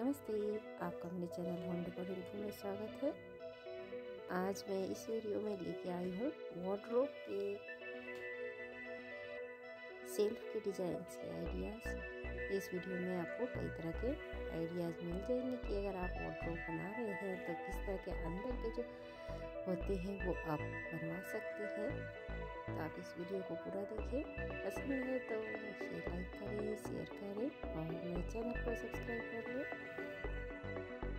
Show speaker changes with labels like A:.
A: नमस्ते, आपका मेरे चैनल होम डेकोर इन्फो में स्वागत है। आज मैं इस वीडियो में लेके आई हूँ वार्डरोब के सेल्फ के डिजाइन के आइडियाज़। इस वीडियो में आपको कई तरह के आइडियाज़ मिल जाएंगे कि अगर आप वार्डरोब बना रहे हैं तो किस तरह के अंदर के जो होते हैं वो आप बनवा सकते हैं। तो आप इस वीडियो को पूरा देखें, पसंद है तो इसे लाइक करें, शेयर करें और मेरे चैनल को सब्सक्राइब कर लें।